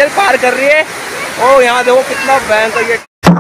सेजल पार कर रही है। ओ यहाँ देखो कितना भयंकर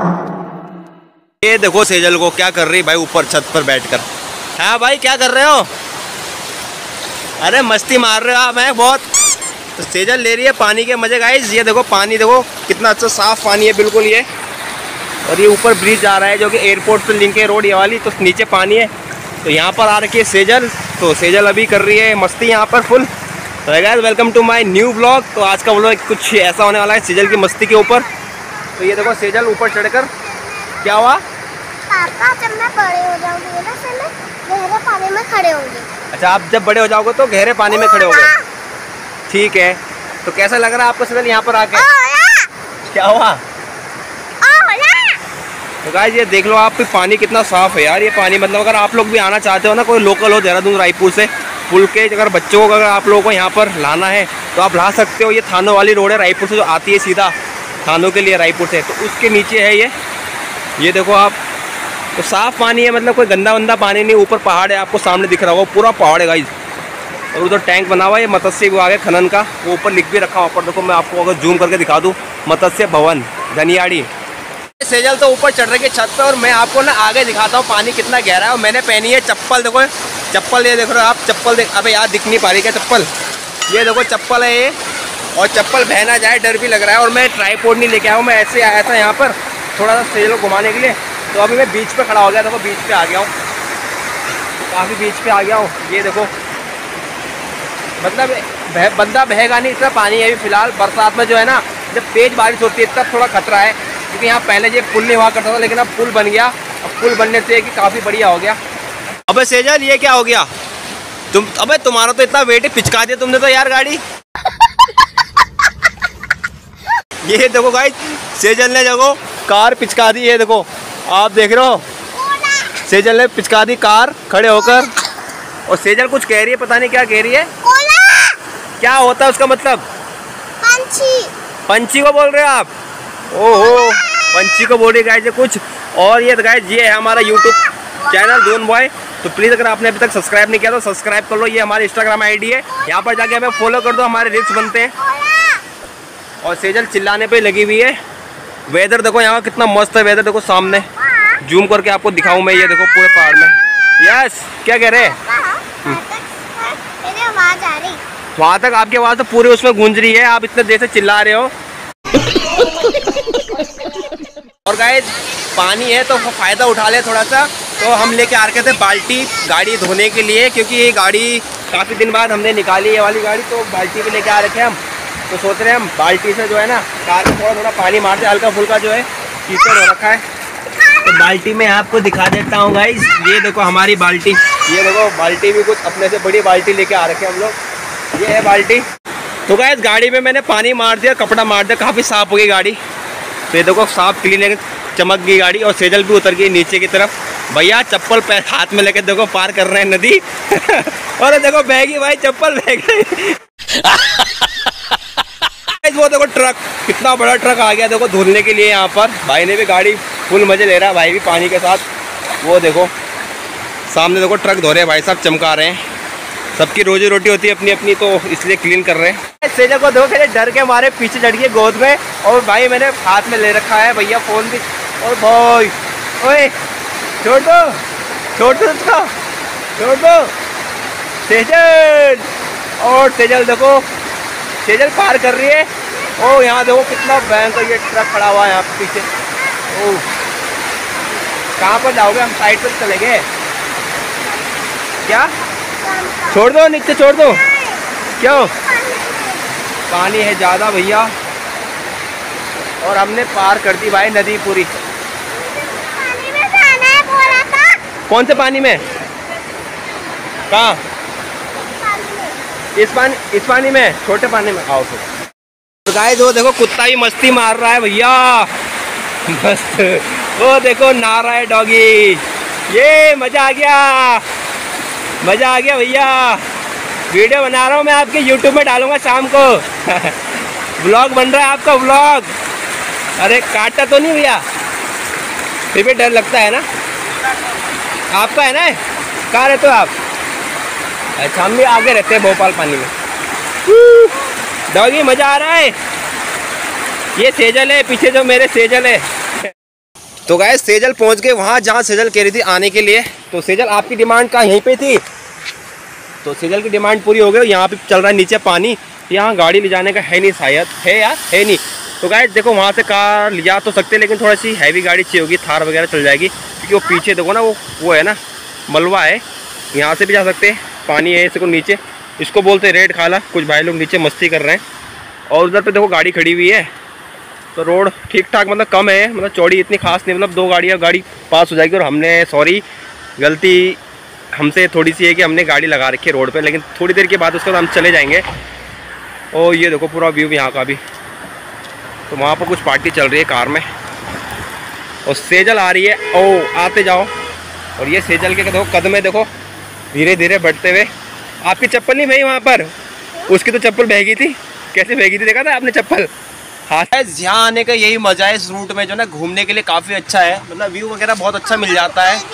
ये देखो सेजल को क्या कर रही है भाई ऊपर छत पर बैठकर। हाँ भाई क्या कर रहे हो? अरे मस्ती मार रहे हो आप हैं बहुत। तो सेजल ले रही है पानी के मजे गाइस। ये देखो पानी देखो कितना अच्छा साफ पानी है बिल्कुल ये। और ये ऊपर ब्रिज जा रहा है जो कि एयरपोर्ट से लिंक है रोड ये वाली, तो नीचे पानी है। तो यहाँ पर आ रखी है सेजल। तो सेजल अभी कर रही है मस्ती यहाँ पर फुल। तो guys welcome to my new blog. तो आज का ब्लॉग कुछ ऐसा होने वाला है सेजल की मस्ती के ऊपर। तो ये देखो सेजल ऊपर चढ़कर क्या हुआ पापा, जब मैं बड़े हो जाऊंगी ना फिर मैं गहरे पानी में खड़े होंगे। अच्छा आप जब बड़े हो जाओगे तो गहरे पानी में खड़े होगे, ठीक है। तो कैसा लग रहा है आपको सेजल यहाँ पर आके? क्या हुआ? तो गाइस ये देख लो आप पानी कितना साफ है यार। ये पानी मतलब अगर आप लोग भी आना चाहते हो ना, कोई लोकल हो देहरादून रायपुर से पुल के, अगर बच्चों को अगर आप लोगों को यहाँ पर लाना है तो आप ला सकते हो। ये थानों वाली रोड है रायपुर से जो आती है सीधा थानों के लिए रायपुर से, तो उसके नीचे है ये देखो आप। तो साफ पानी है, मतलब कोई गंदा वंदा पानी नहीं। ऊपर पहाड़ है आपको सामने दिख रहा होगा, पूरा पहाड़ है गाइस। और उधर टैंक बना हुआ है मत्स्य विभाग है खनन का, वो ऊपर लिख भी रखा हुआ ऊपर। देखो मैं आपको अगर जूम करके दिखा दूँ, मत्स्य भवन धनियाड़ी। सेजल तो ऊपर चढ़ रही है छत पे और मैं आपको ना आगे दिखाता हूँ पानी कितना गहरा है। और मैंने पहनी है चप्पल, देखो चप्पल ये देख रहे हो आप। चप्पल देख, अबे यार दिख नहीं पा रही क्या चप्पल? ये देखो चप्पल है ये, और चप्पल बह ना जाए डर भी लग रहा है। और मैं ट्राईपोड नहीं लेके आया हूँ, मैं ऐसे आया था यहाँ पर थोड़ा सा सेजल को घुमाने के लिए। तो अभी मैं बीच पे खड़ा हो गया, देखो बीच पे आ गया हूँ, काफ़ी बीच पे आ गया हूँ। ये देखो मतलब बंदा बहेगा नहीं, इतना पानी है अभी फिलहाल। बरसात में जो है ना, जब तेज़ बारिश होती है तब थोड़ा खतरा है, क्योंकि यहाँ पहले ये पुल नहीं हुआ करता था, लेकिन अब पुल बन गया। अब पुल बनने से कि काफ़ी बढ़िया हो गया। अबे सेजल ये क्या हो गया तुम? अबे तुम्हारा तो इतना वेट है, पिचका दिया तुमने तो यार गाड़ी। ये देखो गाइस सेजल ने देखो कार पिचका दी है, देखो आप देख रहे हो सेजल ने पिचका दी कार खड़े होकर। और सेजल कुछ कह रही है, पता नहीं क्या कह रही है। क्या होता है उसका मतलब? पंछी। पंछी को बोल रहे हो आप? ओहो पंछी को बोल रही गाइस ये कुछ। और ये गाइस ये है हमारा यूट्यूब चैनल दून बॉय। तो प्लीज़ अगर आपने अभी तक सब्सक्राइब नहीं किया तो सब्सक्राइब कर लो। ये हमारी इंस्टाग्राम आईडी है, यहाँ पर जाके हमें फॉलो कर दो, हमारे रील्स बनते हैं। और सेजल चिल्लाने पे लगी हुई है। वेदर देखो यहाँ कितना मस्त है वेदर, देखो सामने जूम करके आपको दिखाऊं मैं। ये देखो पूरे पहाड़ में। यस क्या कह रहे हैं? आवाज आ रही वहाँ तक आपकी आवाज़ तो पूरे उसमें गूंज रही है, आप इतने देर से चिल्ला रहे हो। और गाइस पानी है तो फ़ायदा उठा ले थोड़ा सा। तो हम लेके आ रखे थे बाल्टी गाड़ी धोने के लिए, क्योंकि ये गाड़ी काफ़ी दिन बाद हमने निकाली ये वाली गाड़ी, तो बाल्टी भी लेके आ रखे हम। तो सोच रहे हैं हम बाल्टी से जो है ना कार में थोड़ा थोड़ा पानी मारते, हल्का फुल्का जो है कीचड़ हो रखा है। तो बाल्टी में आपको दिखा देता हूँ गाइस। ये देखो हमारी बाल्टी, ये देखो बाल्टी भी कुछ अपने से बड़ी बाल्टी लेके आ रखे हम लोग। ये है बाल्टी। तो गाइस गाड़ी में मैंने पानी मार दिया, कपड़ा मार दिया, काफ़ी साफ़ हो गई गाड़ी। तो ये देखो साफ क्लीन चमक गई गाड़ी। और सेजल भी उतर गई नीचे की तरफ। भैया चप्पल पैर हाथ में लेके देखो पार कर रहे हैं नदी। और देखो बहगी भाई, चप्पल बह गई। वो देखो ट्रक, कितना बड़ा ट्रक आ गया देखो धुलने के लिए यहाँ पर। भाई ने भी गाड़ी फुल मजे ले रहा है, भाई भी पानी के साथ। वो देखो सामने देखो ट्रक धो रहे हैं भाई साहब, चमका रहे हैं। सबकी रोजी रोटी होती है अपनी अपनी, तो इसलिए क्लीन कर रहे हैं। सेजल को देखो कैसे डर के मारे पीछे चढ़ गई गोद में। और भाई मैंने हाथ में ले रखा है भैया फ़ोन भी। और भाई ओए छोड़ दो उसको, छोड़ दो सेजल। और सेजल देखो सेजल पार कर रही है। ओ यहाँ देखो कितना भयंकर ये ट्रक खड़ा हुआ है यहाँ पीछे। ओ कहाँ पर जाओगे? हम साइड पर चले गए क्या? छोड़ दो नीचे, छोड़ दो। क्यों? पानी है ज़्यादा भैया। और हमने पार कर दी भाई नदी पूरी। पानी में जाना है बोला था। कौन से पानी में? कहाँ? इस पानी में, छोटे पानी में। आओ तो गाइस वो देखो कुत्ता भी मस्ती मार रहा है भैया, मस्त। वो देखो नहा रहा है डॉगी। ये मज़ा आ गया, मज़ा आ गया भैया। वीडियो बना रहा हूँ मैं, आपके यूट्यूब में डालूंगा शाम को। व्लॉग बन रहा है आपका व्लॉग। अरे काटा तो नहीं भैया? फिर भी डर लगता है ना? आपका है ना? कहाँ रहते हो आप? अच्छा हम भी आगे रहते हैं भोपाल पानी में। डॉगी मज़ा आ रहा है? ये सेजल है, पीछे जो मेरे सेजल है। तो गाइस सेजल पहुंच गए वहाँ जहाँ सेजल कह रही थी आने के लिए। तो सेजल आपकी डिमांड का यहीं पे थी, तो सेजल की डिमांड पूरी हो गई। यहाँ पे चल रहा है नीचे पानी, यहाँ गाड़ी ले जाने का है नहीं, शायद है यार, है नहीं। तो गाइस देखो वहाँ से कार ले जा तो सकते, लेकिन थोड़ी सी हैवी गाड़ी चाहिए होगी, थार वगैरह चल जाएगी, क्योंकि वो पीछे देखो ना, वो है ना मलबा है, यहाँ से भी जा सकते हैं। पानी है इसको नीचे, इसको बोलते हैं रेड खाला। कुछ भाई लोग नीचे मस्ती कर रहे हैं, और उधर पे देखो गाड़ी खड़ी हुई है। तो रोड ठीक ठाक मतलब कम है, मतलब चौड़ी इतनी खास नहीं, मतलब 2 गाड़ी पास हो जाएगी। और हमने सॉरी गलती हमसे थोड़ी सी है कि हमने गाड़ी लगा रखी है रोड पे, लेकिन थोड़ी देर के बाद उसके बाद हम चले जाएंगे। और ये देखो पूरा व्यू यहाँ का भी। तो वहाँ पर कुछ पार्टी चल रही है कार में, और सेजल आ रही है। ओ आते जाओ। और ये सेजल के देखो कदम में देखो धीरे धीरे बढ़ते हुए। आपकी चप्पल नहीं भाई वहाँ पर, उसकी तो चप्पल बह गई थी। कैसे बह गई थी देखा था आपने चप्पल? हाँ, यहाँ आने का यही मजा है। इस रूट में जो ना घूमने के लिए काफ़ी अच्छा है, मतलब व्यू वगैरह बहुत अच्छा मिल जाता है।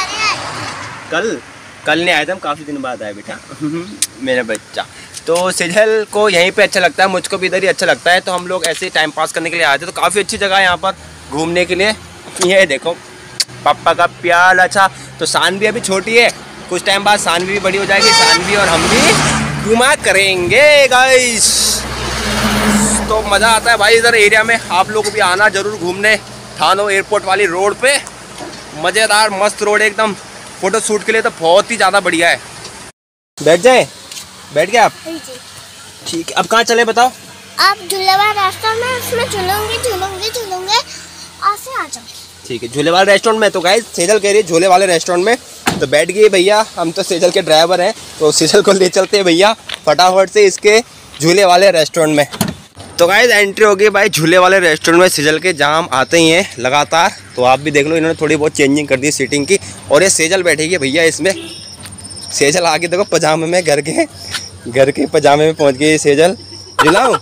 कल नहीं आए थे हम, काफ़ी दिन बाद आए बेटा मेरा बच्चा। तो सेजल को यहीं पे अच्छा लगता है, मुझको भी इधर ही अच्छा लगता है। तो हम लोग ऐसे ही टाइम पास करने के लिए आए थे। तो काफ़ी अच्छी जगह है यहाँ पर घूमने के लिए। ये देखो पापा का प्यार। अच्छा तो सानवी अभी छोटी है, कुछ टाइम बाद सानवी भी बड़ी हो जाएगी, सानवी और हम भी घुमा करेंगे गाइस। तो मज़ा आता है भाई इधर एरिया में। आप लोग भी आना जरूर घूमने, थानो एयरपोर्ट वाली रोड पे। मज़ेदार मस्त रोड एकदम, फ़ोटो शूट के लिए तो बहुत ही ज़्यादा बढ़िया है। बैठ जाए, बैठ गए आप? ठीक है, अब कहाँ चले बताओ? आप झूलेवाल रेस्टोरेंट में, उसमें झूलूंगे ऐसे आ जाओ। ठीक है, झूले वाले रेस्टोरेंट में। तो गाइस सेजल कह रही है झूले वाले रेस्टोरेंट में, तो बैठ गए भैया। हम तो सेजल के ड्राइवर हैं, तो सेजल को ले चलते हैं भैया फटाफट से इसके झूले वाले रेस्टोरेंट में। तो गाइस एंट्री हो गई भाई झूले वाले रेस्टोरेंट में सेजल के, जहाँ हम आते ही हैं लगातार। तो आप भी देख लो, इन्होंने थोड़ी बहुत चेंजिंग कर दी सीटिंग की। और ये सेजल बैठेगी भैया इसमें। सेजल आगे देखो पजामे में, घर के पजामे में पहुँच गई सेजल। झुलाऊं?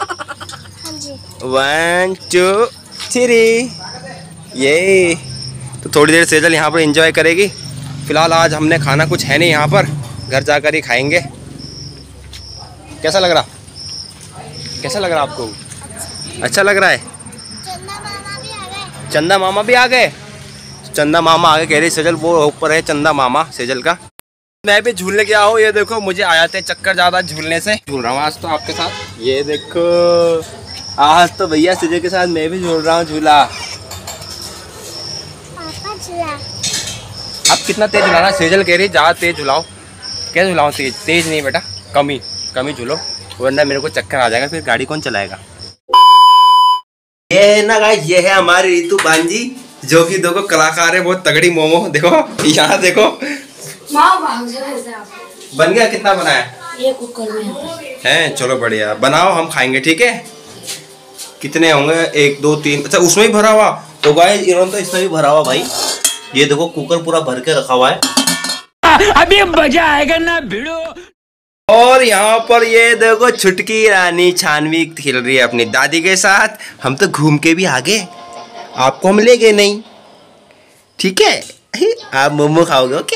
1 2 3 ये। तो थोड़ी देर सेजल यहाँ पर एंजॉय करेगी। फिलहाल आज हमने खाना कुछ है नहीं यहाँ पर, घर जाकर ही खाएंगे। कैसा लग रहा आपको? अच्छा लग रहा है। चंदा मामा भी आ गए। चंदा मामा आगे कह रही सेजल, वो ऊपर है चंदा मामा सेजल का। मैं भी झूलने गया हूँ, ये देखो मुझे आ जाते चक्कर ज़्यादा झूलने से। झूल रहा हूँ आज तो आपके साथ। ये देखो आज तो भैया सेजल के साथ मैं भी झूल रहा हूँ झूला। अब कितना तेज झुलाना? सेजल कह रही ज़्यादा तेज झुलाओ। क्या झुलाओ? तेज नहीं बेटा, कम ही झूलो, वरना मेरे को चक्कर आ जाएगा, फिर गाड़ी कौन चलाएगा। ये है ना गाइस, ये है हमारी रीतू बांजी, जो कि देखो कलाकार है बहुत तगड़ी। मोमो देखो यहाँ देखो बन गया। कितना बनाया? ये कुकर में है। चलो बढ़िया, बनाओ हम खाएंगे, ठीक है। कितने होंगे? 1 2 3। अच्छा उसमें भी भरा हुआ। तो गाइस इन्होंने तो इसमें भी भरा हुआ भाई। ये देखो कुकर पूरा भर के रखा हुआ है। अभी मजा आएगा ना भिड़ो। और यहाँ पर ये देखो छुटकी रानी छानवी खेल रही है अपनी दादी के साथ। हम तो घूम के भी आ गए, आपको हम ले गए नहीं, ठीक है। आप मोमो खाओगे? ओके।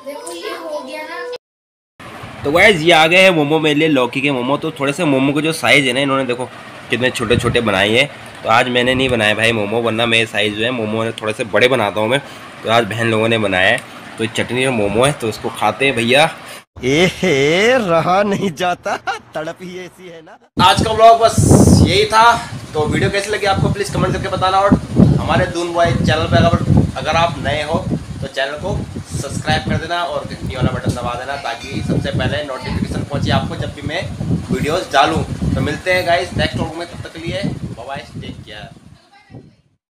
तो गाइस ये आ गए हैं मोमो मेरे लिए, लौकी के मोमो। तो थोड़े से मोमो के जो साइज़ है ना, इन्होंने देखो कितने छोटे छोटे बनाए हैं। तो आज मैंने नहीं बनाया भाई मोमो, वरना मेरे साइज़ जो है मोमो ने थोड़े से बड़े बनाता हूँ मैं। तो आज बहन लोगों ने बनाया है। तो चटनी और मोमो है, तो उसको खाते हैं भैया। रहा नहीं जाता, तड़प ही ऐसी है ना। आज का व्लॉग बस यही था। तो वीडियो कैसी लगी आपको प्लीज़ कमेंट करके बताना। और हमारे दून बॉय चैनल पे अगर आप नए हो तो चैनल को सब्सक्राइब कर देना और घंटी वाला बटन दबा देना, ताकि सबसे पहले नोटिफिकेशन पहुंचे आपको जब भी मैं वीडियोस डालूं। तो मिलते हैं गाइस नेक्स्ट व्लॉग में, तब तक के लिए बाय बाय।